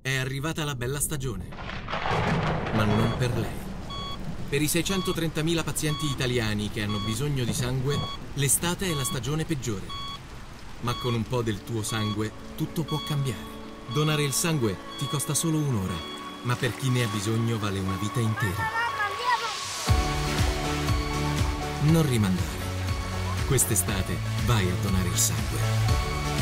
È arrivata la bella stagione, ma non per lei. Per i 630.000 pazienti italiani che hanno bisogno di sangue, l'estate è la stagione peggiore. Ma con un po' del tuo sangue tutto può cambiare. Donare il sangue ti costa solo un'ora, ma per chi ne ha bisogno vale una vita intera. Non rimandare. Quest'estate vai a donare il sangue.